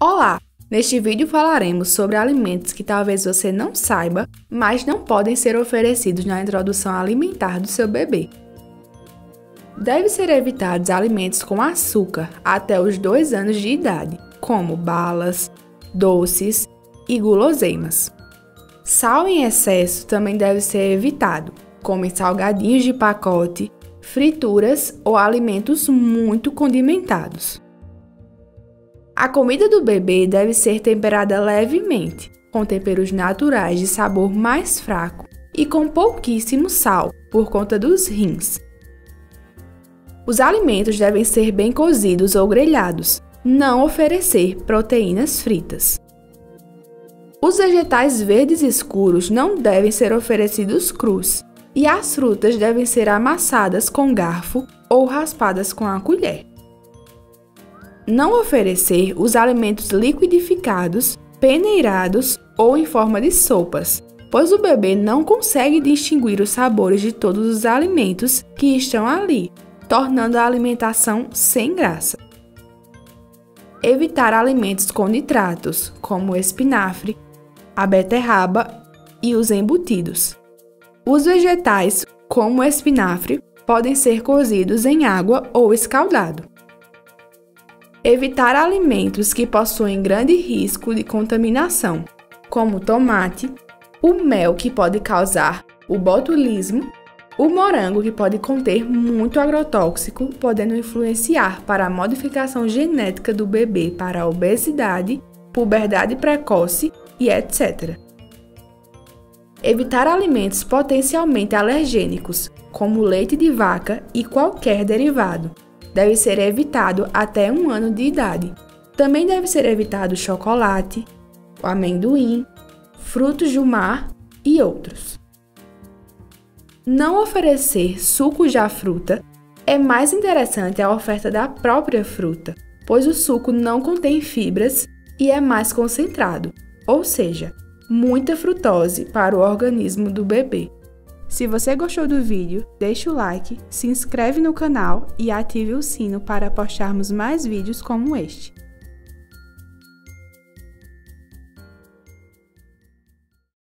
Olá! Neste vídeo falaremos sobre alimentos que talvez você não saiba, mas não podem ser oferecidos na introdução alimentar do seu bebê. Deve ser evitados alimentos com açúcar até os 2 anos de idade, como balas, doces e guloseimas. Sal em excesso também deve ser evitado, como salgadinhos de pacote, frituras ou alimentos muito condimentados. A comida do bebê deve ser temperada levemente, com temperos naturais de sabor mais fraco e com pouquíssimo sal, por conta dos rins. Os alimentos devem ser bem cozidos ou grelhados, não oferecer proteínas fritas. Os vegetais verdes escuros não devem ser oferecidos crus, e as frutas devem ser amassadas com garfo ou raspadas com a colher. Não oferecer os alimentos liquidificados, peneirados ou em forma de sopas, pois o bebê não consegue distinguir os sabores de todos os alimentos que estão ali, tornando a alimentação sem graça. Evitar alimentos com nitratos, como o espinafre, a beterraba e os embutidos. Os vegetais, como o espinafre, podem ser cozidos em água ou escaldado. Evitar alimentos que possuem grande risco de contaminação, como o tomate, o mel que pode causar o botulismo, o morango que pode conter muito agrotóxico, podendo influenciar para a modificação genética do bebê para a obesidade, puberdade precoce e etc. Evitar alimentos potencialmente alergênicos, como leite de vaca e qualquer derivado. Deve ser evitado até 1 ano de idade. Também deve ser evitado chocolate, o amendoim, frutos do mar e outros. Não oferecer sucos da fruta. É mais interessante a oferta da própria fruta, pois o suco não contém fibras e é mais concentrado, ou seja, muita frutose para o organismo do bebê. Se você gostou do vídeo, deixe o like, se inscreve no canal e ative o sino para postarmos mais vídeos como este.